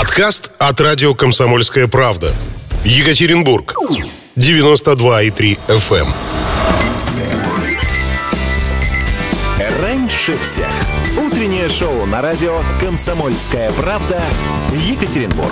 Подкаст от радио «Комсомольская правда». Екатеринбург. 92,3 FM. Раньше всех. Утреннее шоу на радио «Комсомольская правда». Екатеринбург.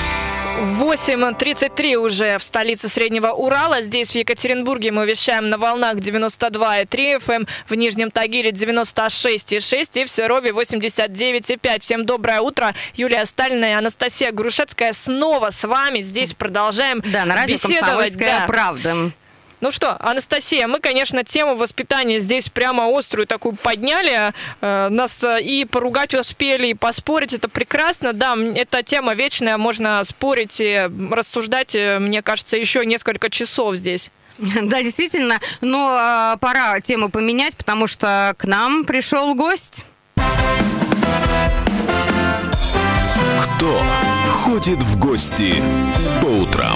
8:33 уже в столице Среднего Урала. Здесь, в Екатеринбурге, мы вещаем на волнах 92,3 FM, в Нижнем Тагиле 96,6 и в Серове 89,5. Всем доброе утро. Юлия Сталина и Анастасия Грушецкая снова с вами. Здесь продолжаем на радио беседовать. «Комсомольская правда». Ну что, Анастасия, мы, конечно, тему воспитания здесь прямо острую такую подняли. Нас и поругать успели, и поспорить. Это прекрасно. Да, эта тема вечная. Можно спорить и рассуждать, мне кажется, еще несколько часов здесь. Да, действительно. Но пора тему поменять, потому что к нам пришел гость. Кто ходит в гости по утрам?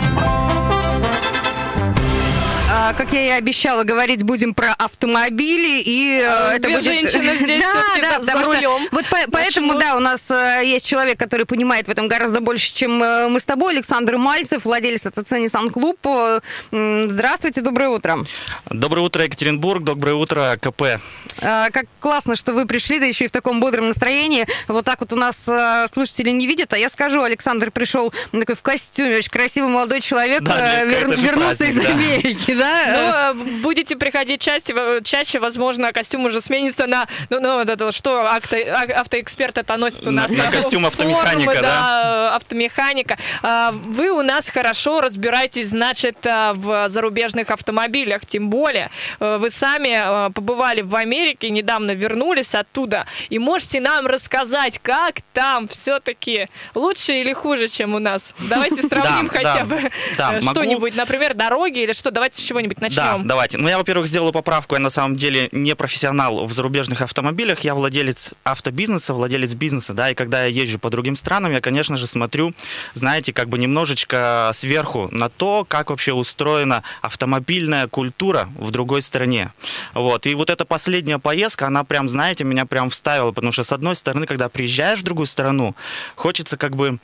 Как я и обещала, говорить будем про автомобили, и это будет... женщины здесь да, за рулем. Вот поэтому, да, у нас есть человек, который понимает в этом гораздо больше, чем мы с тобой, Александр Мальцев, владелец ТЦ Nissan Club. Здравствуйте, доброе утро. Доброе утро, Екатеринбург, доброе утро, КП. Как классно, что вы пришли, да еще и в таком бодром настроении. Вот так вот у нас слушатели не видят, а я скажу, Александр пришел такой в костюме, очень красивый молодой человек, да, вернулся из Америки, да? Ну, будете приходить чаще, возможно, костюм уже сменится на, вот это что автоэксперт это носит у нас. На костюм автомеханика, формы, да, автомеханика. Вы у нас хорошо разбираетесь, значит, в зарубежных автомобилях, тем более вы сами побывали в Америке, недавно вернулись оттуда, и можете нам рассказать, как там все-таки лучше или хуже, чем у нас. Давайте сравним хотя бы что-нибудь, например, дороги или что. Давайте с чего-нибудь начнем. Да, давайте. Ну, я, во-первых, сделаю поправку. Я, на самом деле, не профессионал в зарубежных автомобилях. Я владелец автобизнеса, владелец бизнеса, да, и когда я езжу по другим странам, я, конечно же, смотрю, знаете, как бы немножечко сверху на то, как вообще устроена автомобильная культура в другой стране. Вот. И вот эта последняя поездка, она прям, знаете, меня прям вставила, потому что, с одной стороны, когда приезжаешь в другую страну, хочется как бы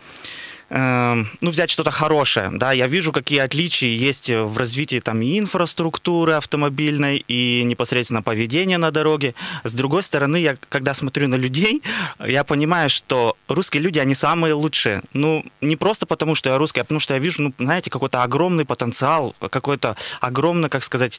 взять что-то хорошее, да, я вижу, какие отличия есть в развитии там и инфраструктуры автомобильной, и непосредственно поведения на дороге. С другой стороны, я, когда смотрю на людей, я понимаю, что русские люди, они самые лучшие. Ну, не просто потому, что я русский, а потому что я вижу, ну, знаете, какой-то огромный потенциал, какой-то огромный, как сказать,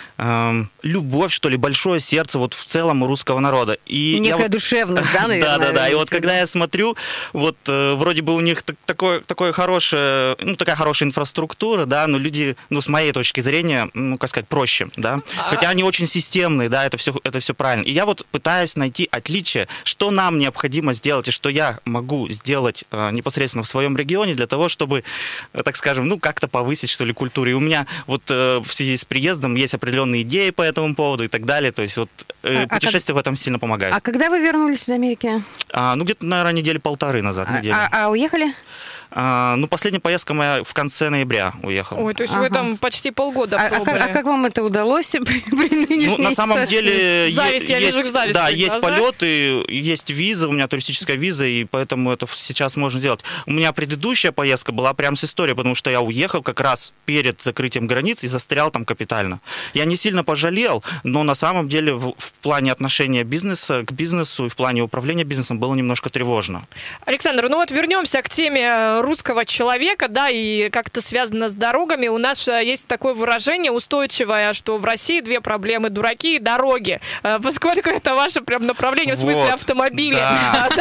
любовь, что ли, большое сердце вот в целом у русского народа. И некая душевность, да, наверное? Да. И вот когда я смотрю, вот вроде бы у них такая хорошая инфраструктура, да, но люди, ну, с моей точки зрения, ну, как сказать, проще, да. Хотя они очень системные, да, это все правильно. И я вот пытаюсь найти отличие, что нам необходимо сделать и что я могу сделать непосредственно в своем регионе для того, чтобы, так скажем, ну, как-то повысить, что ли, культуру. И у меня вот в связи с приездом есть определенные идеи по этому поводу и так далее. То есть вот путешествия в этом сильно помогают. А когда вы вернулись из Америки? Ну, где-то, наверное, недели полторы назад. А уехали? Ну, последняя поездка моя в конце ноября уехала. Ой, то есть вы там почти полгода пробыли. А как вам это удалось при нынешней Ну, на самом деле, зависть, я вижу зависть. Да, есть полеты, есть виза, у меня туристическая виза, и поэтому это сейчас можно сделать. У меня предыдущая поездка была прям с историей, потому что я уехал как раз перед закрытием границ и застрял там капитально. Я не сильно пожалел, но на самом деле в плане отношения бизнеса к бизнесу и в плане управления бизнесом было немножко тревожно. Александр, ну вот вернемся к теме русского человека, да, и как это связано с дорогами. У нас есть такое выражение устойчивое, что в России две проблемы: дураки и дороги. Поскольку это ваше прям направление, в смысле автомобили. Да.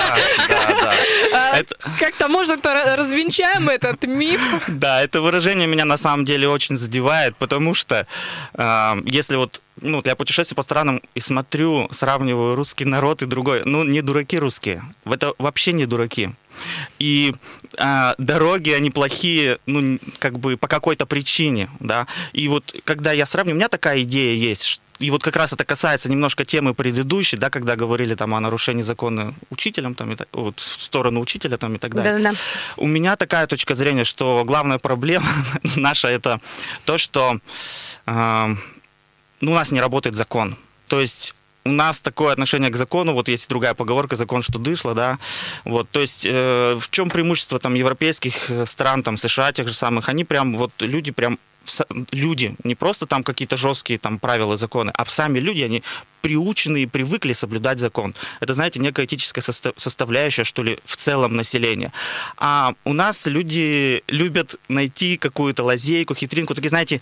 Как-то, может, развенчаем этот миф? Да, это выражение меня на самом деле очень задевает, потому что если вот я путешествую по странам и смотрю, сравниваю русский народ и другой. Ну, не дураки русские. Это вообще не дураки. И дороги, они плохие, ну, как бы по какой-то причине, да. И вот когда я сравниваю, у меня такая идея есть, и вот как раз это касается немножко темы предыдущей, да, когда говорили там о нарушении закона учителем, там, вот, в сторону учителя там, и так далее. Да-да-да. У меня такая точка зрения, что главная проблема наша это то, что у нас не работает закон. То есть у нас такое отношение к закону, вот есть другая поговорка, закон, что дышло, да, вот, то есть в чем преимущество там европейских стран, там США тех же самых, они прям, вот люди, не просто там какие-то жесткие там правила, законы, а сами люди, они приучены и привыкли соблюдать закон. Это, знаете, некая этическая составляющая, что ли, в целом населения. А у нас люди любят найти какую-то лазейку, хитринку, такие, знаете,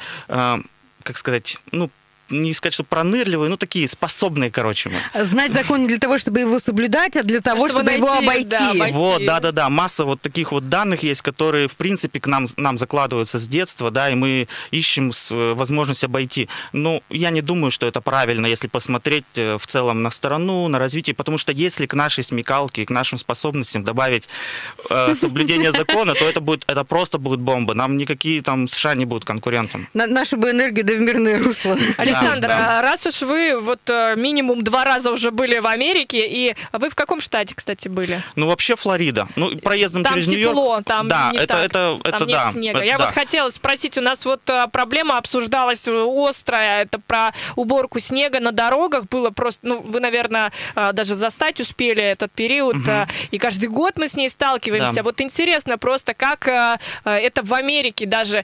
как сказать, ну, не сказать, что пронырливые, но такие способные, короче. Знать закон не для того, чтобы его соблюдать, а для того, чтобы его обойти. Да, обойти. Вот, да. Масса вот таких вот данных есть, которые, в принципе, к нам закладываются с детства, да, и мы ищем возможность обойти. Но я не думаю, что это правильно, если посмотреть в целом на страну, на развитие, потому что если к нашей смекалке, к нашим способностям добавить соблюдение закона, то это просто будет бомба. Нам никакие там США не будут конкурентом. Нашу бы энергию да в мирное русло. Александр, раз уж вы вот минимум 2 раза уже были в Америке, и вы в каком штате, кстати, были? Ну, вообще Флорида. Ну, проездом там через тепло, Нью-Йорк. Там да, не это, так. это, Там нет да, снега. это, Я да. вот хотела спросить, у нас вот проблема обсуждалась острая, это про уборку снега на дорогах. Было просто, ну, вы, наверное, даже застать успели этот период, и каждый год мы с ней сталкиваемся. Да. Вот интересно просто, как это в Америке даже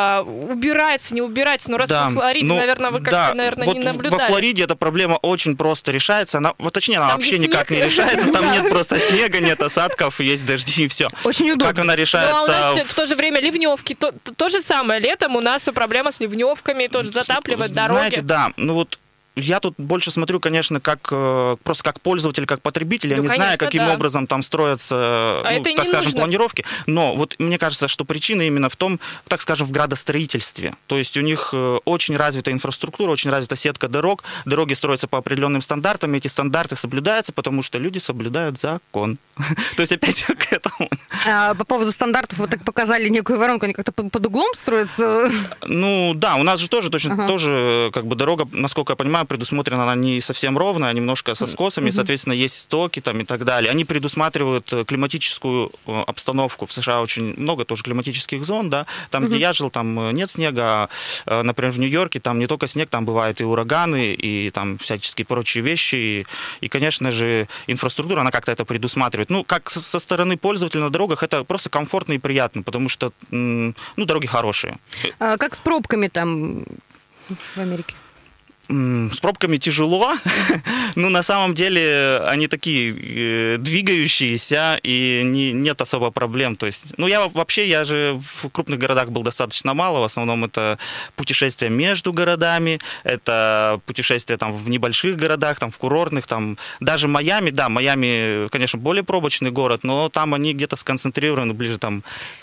убирается, не убирается. Ну, раз Да. в Флориде, Ну, наверное, вы как-то, да. наверное, вот не наблюдали. во Флориде эта проблема очень просто решается. Она Там вообще не никак снег. не решается. Там Да. нет просто снега, нет осадков, есть дожди и все. Очень удобно. Как она Ну, а у решается? нас в то же время ливневки. То же самое. Летом у нас проблема с ливневками, тоже затапливают дороги. Знаете, да. Ну вот я тут больше смотрю, конечно, просто как пользователь, как потребитель. Я Ну, не конечно, знаю, каким да. образом там строятся, это и так не скажем, нужно. планировки. Но вот мне кажется, что причина именно в том, так скажем, в градостроительстве. То есть у них очень развита инфраструктура, очень развита сетка дорог. Дороги строятся по определенным стандартам. Эти стандарты соблюдаются, потому что люди соблюдают закон. То есть опять к этому. По поводу стандартов, вы так показали некую воронку, они как-то под углом строятся? Ну да, у нас же тоже тоже как бы дорога, насколько я понимаю, предусмотрена она не совсем ровная, а немножко со скосами, соответственно, есть стоки там и так далее. Они предусматривают климатическую обстановку. В США очень много тоже климатических зон, да. Там, где я жил, там нет снега. Например, в Нью-Йорке там не только снег, там бывают и ураганы, и там всяческие прочие вещи. И, конечно же, инфраструктура, она как-то это предусматривает. Ну, как со стороны пользователя на дорогах, это просто комфортно и приятно, потому что, ну, дороги хорошие. Как с пробками там в Америке? С пробками тяжело, но на самом деле они такие двигающиеся, и нет особо проблем. То есть, ну, я же в крупных городах был достаточно мало, в основном это путешествия между городами, это путешествия там в небольших городах, там в курортных, там даже Майами, да, Майами, конечно, более пробочный город, но там они где-то сконцентрированы ближе там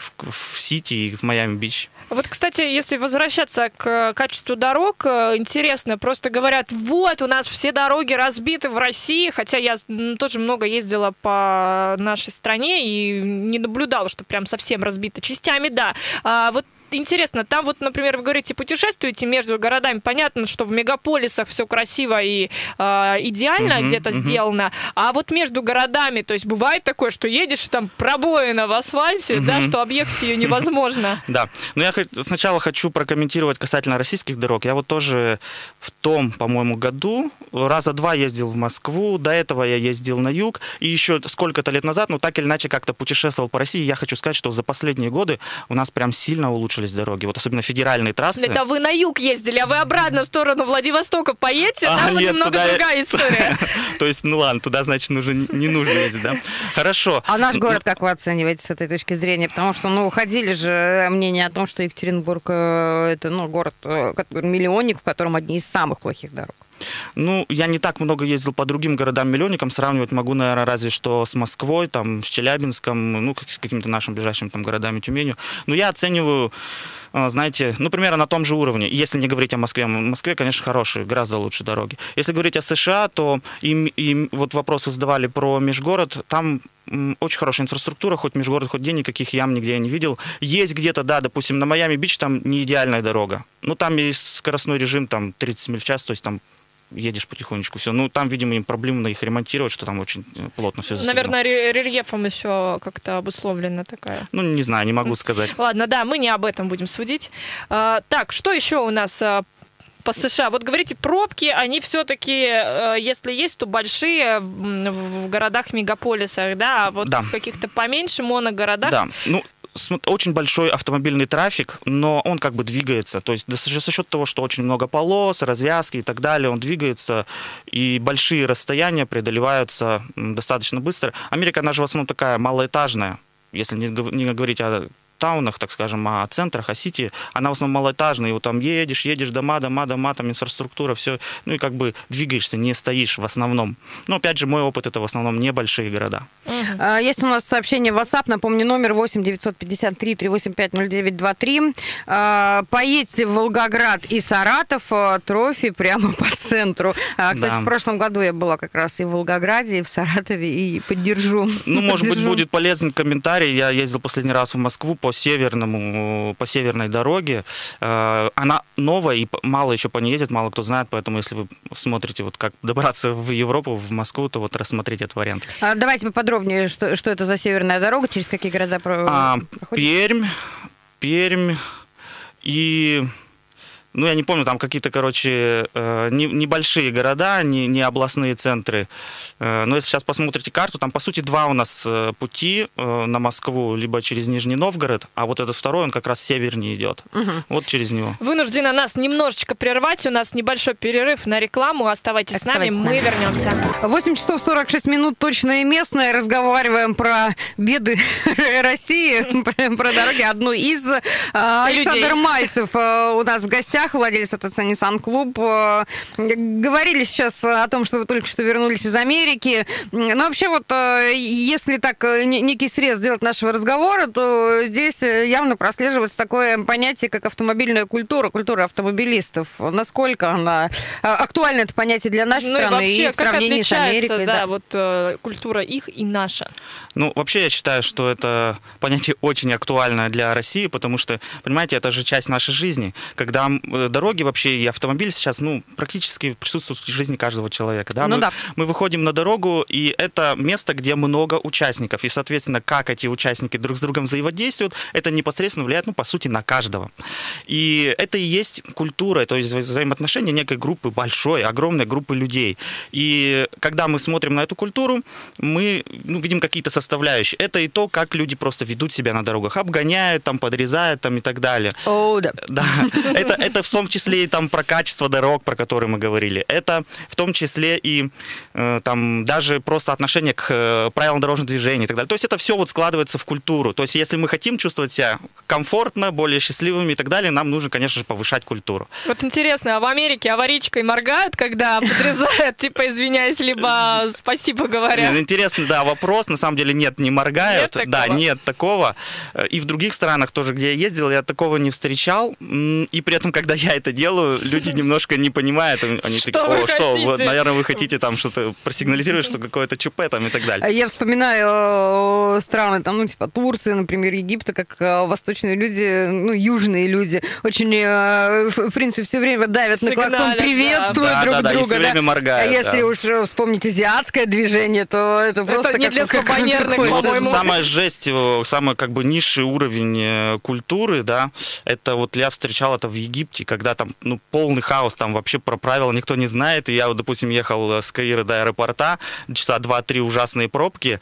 в Сити и в Майами-Бич. Вот, кстати, если возвращаться к качеству дорог, интересно, просто говорят, вот, у нас все дороги разбиты в России, хотя я тоже много ездила по нашей стране и не наблюдала, что прям совсем разбито. Частями, да. Вот интересно, там вот, например, вы говорите, путешествуете между городами, понятно, что в мегаполисах все красиво и идеально где-то сделано, а вот между городами, то есть бывает такое, что едешь, там пробоина в асфальте, да, что объехать ее невозможно. Да, но я сначала хочу прокомментировать касательно российских дорог. Я вот тоже в том, по-моему, году раза 2 ездил в Москву, до этого я ездил на юг, и еще сколько-то лет назад, ну так или иначе как-то путешествовал по России. Я хочу сказать, что за последние годы у нас прям сильно улучшились дороги, вот особенно федеральные трассы. Это вы на юг ездили, а вы обратно в сторону Владивостока поедете, там нет, немного туда другая история. То есть, ну ладно, туда, значит, не нужно ездить, да? Хорошо. А наш город как вы оцениваете с этой точки зрения? Потому что, ну, ходили же мнения о том, что Екатеринбург это, ну, город, миллионник, в котором одни из самых плохих дорог. Ну, я не так много ездил по другим городам-миллионникам, сравнивать могу, наверное, разве что с Москвой, там, с Челябинском, ну, с какими-то нашими ближайшими там городами, Тюменью. Но я оцениваю, знаете, ну, примерно на том же уровне. Если не говорить о Москве, в Москве, конечно, хорошие, гораздо лучше дороги. Если говорить о США, то им вот вопросы задавали про межгород, там очень хорошая инфраструктура, хоть межгород, хоть день, никаких ям нигде я не видел. Есть где-то, да, допустим, на Майами-Бич там не идеальная дорога. Ну, там есть скоростной режим, там, 30 миль в час, то есть там едешь потихонечку, все. Ну, там, видимо, им проблемно их ремонтировать, что там очень плотно все засыпано. Наверное, рельефом еще как-то обусловлена такая. Ну, не знаю, не могу сказать. Ладно, да, мы не об этом будем судить. Так, что еще у нас по США. Вот говорите, пробки, они все-таки, если есть, то большие в городах-мегаполисах, да, а вот в каких-то поменьше моногородах. Да, ну, очень большой автомобильный трафик, но он как бы двигается. То есть за счет того, что очень много полос, развязки и так далее, он двигается, и большие расстояния преодолеваются достаточно быстро. Америка, она же в основном такая малоэтажная, если не говорить о таунах, так скажем, о центрах, о сити, она в основном малоэтажная, и вот там едешь, дома, там инфраструктура, все, ну и как бы двигаешься, не стоишь в основном. Но опять же, мой опыт — это в основном небольшие города. Есть у нас сообщение в WhatsApp, напомню, номер 8-953-385-0923. Поедьте в Волгоград и Саратов, трофи прямо по центру. Кстати, в прошлом году я была как раз и в Волгограде, и в Саратове, и поддержу. Ну, может быть, будет полезен комментарий. Я ездил последний раз в Москву по северной дороге. Она новая, и мало еще по ней ездит, мало кто знает, поэтому если вы смотрите, вот как добраться в Европу, в Москву, то вот рассмотрите этот вариант. Давайте поподробнее, что это за северная дорога, через какие города проходит? Пермь и... Ну, я не помню, там какие-то, короче, небольшие города, не областные центры. Но если сейчас посмотрите карту, там, по сути, два у нас пути на Москву, либо через Нижний Новгород, а вот этот второй, он как раз севернее идет. Вот через него. Вынуждена нас немножечко прервать. У нас небольшой перерыв на рекламу. Оставайтесь с нами, мы вернемся. 8 часов 46 минут, точное и местное. Разговариваем про беды России, про дороги. Одну из. Александр Мальцев у нас в гостях, владелец АТЦ Nissan Club. Говорили сейчас о том, что вы только что вернулись из Америки. Но вообще вот, если так некий срез сделать нашего разговора, то здесь явно прослеживается такое понятие, как автомобильная культура, культура автомобилистов. Насколько она актуальна, это понятие для нашей страны, вообще, и в сравнении с Америкой? Да, вот культура их и наша. Ну, вообще, я считаю, что это понятие очень актуально для России, потому что, понимаете, это же часть нашей жизни. Когда дороги вообще и автомобиль сейчас, ну, практически присутствуют в жизни каждого человека. Да? Мы выходим на дорогу, и это место, где много участников. И, соответственно, как эти участники друг с другом взаимодействуют, это непосредственно влияет, ну, по сути, на каждого. И это и есть культура, то есть взаимоотношения некой группы, большой, огромной группы людей. И когда мы смотрим на эту культуру, мы видим какие-то составляющие. Это и то, как люди просто ведут себя на дорогах, обгоняют, там, подрезают там, и так далее. Да. Это в том числе и там про качество дорог, про которые мы говорили. Это в том числе и там даже просто отношение к правилам дорожного движения и так далее. То есть это все вот складывается в культуру. То есть если мы хотим чувствовать себя комфортно, более счастливыми и так далее, нам нужно, конечно же, повышать культуру. Вот интересно, а в Америке аварийкой моргают, когда подрезают, типа извиняюсь, либо спасибо говорят? Интересный, да, вопрос. На самом деле нет, не моргают. Да, нет такого. И в других странах тоже, где я ездил, я такого не встречал. И при этом, когда я это делаю, люди немножко не понимают. Они такие, что, наверное, вы хотите там что-то просигнализировать, что какое-то ЧП там и так далее. Я вспоминаю страны, там, ну, типа Турции, например, Египта, как восточные люди, ну, южные люди, очень, в принципе, все время давят на клаксон, приветствуют друг друга. И все время моргают. А если уж вспомнить азиатское движение, то это просто не для слабонервных, по-моему. Самая жесть, самый как бы низший уровень культуры, да, это вот я встречал это в Египте, когда там, ну, полный хаос, там вообще про правила никто не знает. И я, вот, допустим, ехал с Каира до аэропорта, часа 2-3 ужасные пробки.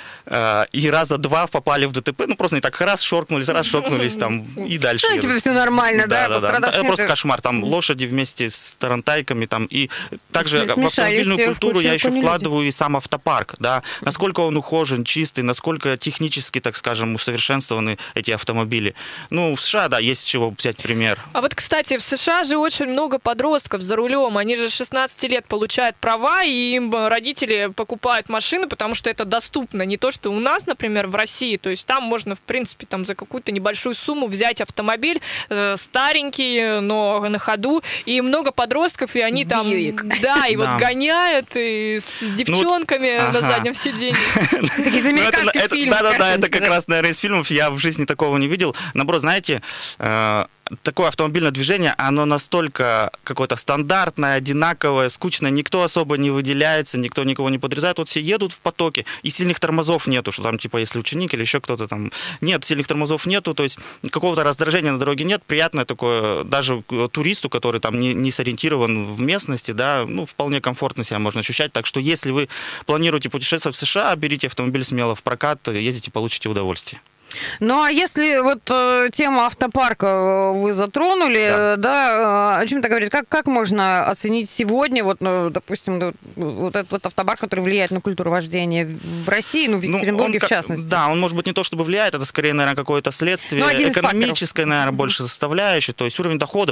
И раза два попали в ДТП, ну просто не так раз шоркнулись там и дальше. Ну, тебе все нормально, да? Это просто кошмар, там лошади вместе с тарантайками, там, и также в автомобильную культуру я еще вкладываю и сам автопарк, да, насколько он ухожен, чистый, насколько технически, так скажем, усовершенствованы эти автомобили. Ну, в США, да, есть с чего взять пример. А вот, кстати, в США же очень много подростков за рулем, они же 16 лет получают права, и им родители покупают машины, потому что это доступно, не то, что у нас, например, в России, то есть там можно, в принципе, там за какую-то небольшую сумму взять автомобиль старенький, но на ходу, и много подростков, и они там, да, и вот гоняют и с девчонками на заднем сиденье. Как из американских фильмов. Да, это как раз, наверное, из фильмов, я в жизни такого не видел. Наоборот, знаете, такое автомобильное движение, оно настолько какое-то стандартное, одинаковое, скучное, никто особо не выделяется, никто никого не подрезает, вот все едут в потоке, и сильных тормозов нету, что там, типа, если ученик или еще кто-то там, нет, сильных тормозов нету, то есть какого-то раздражения на дороге нет, приятное такое, даже туристу, который там не сориентирован в местности, да, ну, вполне комфортно себя можно ощущать, так что если вы планируете путешествовать в США, берите автомобиль смело в прокат, ездите, получите удовольствие. Ну, а если вот тему автопарка вы затронули, да, о чем ты говоришь, как можно оценить сегодня, вот, ну, допустим, вот этот вот автопарк, который влияет на культуру вождения в России, ну, в Екатеринбурге в частности? Да, он, может быть, не то чтобы влияет, это скорее, наверное, какое-то следствие экономическое, наверное, больше составляющее, то есть уровень дохода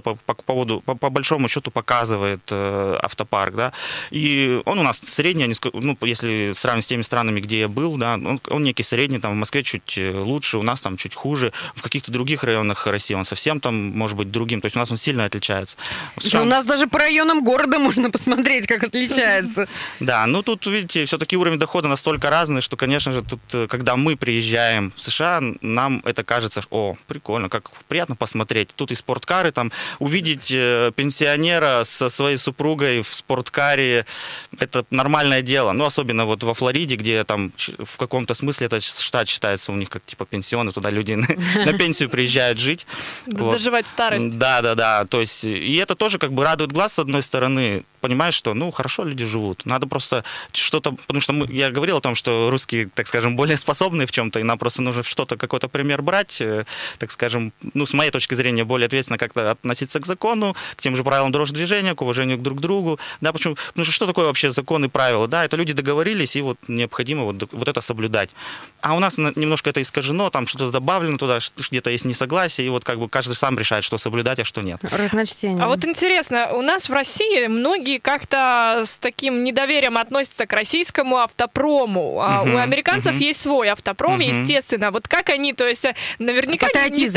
по большому счету показывает автопарк, да, и он у нас средний, ну, если сравнивать с теми странами, где я был, да, он некий средний, там, в Москве чуть лучше, у нас там чуть хуже, в каких-то других районах России он совсем там может быть другим, то есть у нас он сильно отличается. Да, у нас даже по районам города можно посмотреть, как отличается. Да, ну тут, видите, все-таки уровень дохода настолько разный, что, конечно же, тут, когда мы приезжаем в США, нам это кажется, о, прикольно, как приятно посмотреть. Тут и спорткары, там, увидеть пенсионера со своей супругой в спорткаре, это нормальное дело, ну, особенно вот во Флориде, где там в каком-то смысле этот штат считается у них как типа пенсионы, туда люди на пенсию приезжают жить. Доживать старость. Да, то есть, и это тоже как бы радует глаз, с одной стороны, понимаешь, что, ну, хорошо люди живут, надо просто что-то, потому что я говорил о том, что русские, так скажем, более способные в чем-то, и нам просто нужно что-то, какой-то пример брать, так скажем, ну, с моей точки зрения, более ответственно как-то относиться к закону, к тем же правилам дорожного движения, к уважению друг к другу, да, почему? Потому что такое вообще закон и правила, да, это люди договорились, и вот необходимо вот это соблюдать. А у нас немножко это искажено, там что-то добавлено туда, где-то есть несогласие, и вот как бы каждый сам решает, что соблюдать, а что нет. Разночтение. А вот интересно, у нас в России многие как-то с таким недоверием относятся к российскому автопрому. У американцев есть свой автопром, естественно. Вот как они, то есть наверняка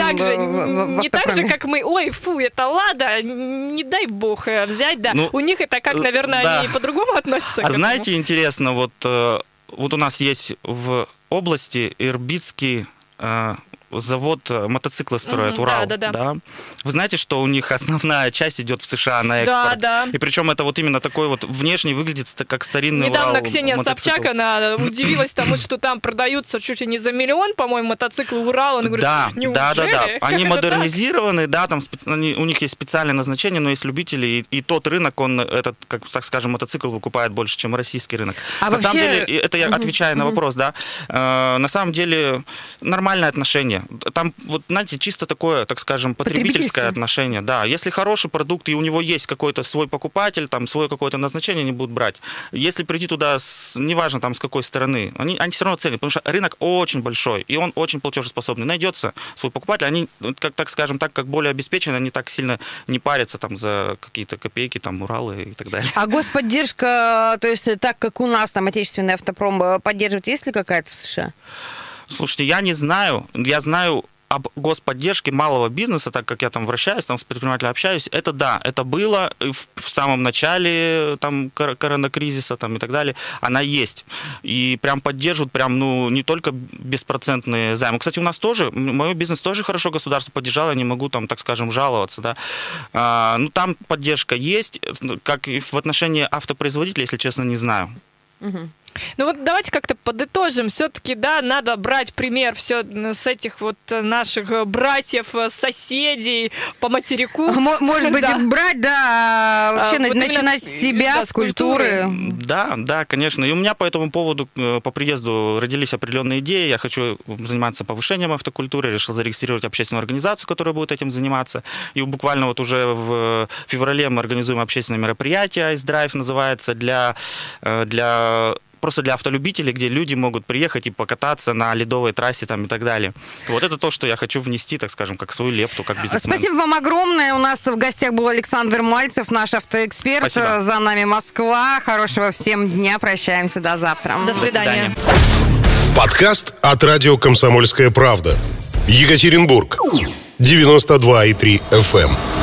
не так же, как мы, ой, фу, это Лада, не дай бог взять, да. Ну, у них это как, наверное, да. Они по-другому относятся к этому. Знаете, интересно, вот у нас есть в области Ирбитский завод мотоциклы строят, Урал. Да. Вы знаете, что у них основная часть идет в США на экспорт? Да. И причем это вот именно такой вот внешне выглядит как старинный Урал. Недавно Ксения мотоцикл. Собчак, она удивилась тому, что там продаются чуть ли не за миллион, по-моему, мотоциклы Урал. Она говорит, неужели? Да. Они модернизированы, да, там у них есть специальное назначение, но есть любители, и тот рынок, он этот, как, так скажем, мотоцикл выкупает больше, чем российский рынок. На самом деле, это я отвечаю на вопрос, да, на самом деле нормальное отношение. Там, вот, знаете, чисто такое, так скажем, потребительское отношение. Да, если хороший продукт, и у него есть какой-то свой покупатель, там, свое какое-то назначение, они будут брать. Если прийти туда, неважно, там, с какой стороны, они все равно ценят, потому что рынок очень большой, и он очень платежеспособный. Найдется свой покупатель, они, как, так скажем, так как более обеспечены, они так сильно не парятся там за какие-то копейки, там, Уралы и так далее. А господдержка, то есть так, как у нас там отечественный автопром поддерживает, есть ли какая-то в США? Слушайте, я не знаю. Я знаю об господдержке малого бизнеса, так как я там вращаюсь, там с предпринимателями общаюсь. Это да, это было в самом начале там коронакризиса там, и так далее. Она есть. И прям поддерживают, прям, ну, не только беспроцентные займы. Кстати, у нас тоже, мой бизнес тоже хорошо государство поддержало, я не могу там, так скажем, жаловаться, да. Ну, там поддержка есть, как и в отношении автопроизводителей, если честно, не знаю. Ну вот давайте как-то подытожим. Все-таки, да, надо брать пример все с этих вот наших братьев, соседей по материку. Может быть, брать, да, вообще начинать с себя, с культуры. Да, конечно. И у меня по этому поводу по приезду родились определенные идеи. Я хочу заниматься повышением автокультуры. Решил зарегистрировать общественную организацию, которая будет этим заниматься. И буквально вот уже в феврале мы организуем общественное мероприятие, Ice Drive называется, просто для автолюбителей, где люди могут приехать и покататься на ледовой трассе там, и так далее. Вот это то, что я хочу внести, так скажем, как свою лепту, как бизнесмен. Спасибо вам огромное. У нас в гостях был Александр Мальцев, наш автоэксперт. Спасибо. За нами Москва. Хорошего всем дня. Прощаемся до завтра. До свидания. Подкаст от радио «Комсомольская правда». Екатеринбург. 92,3 FM.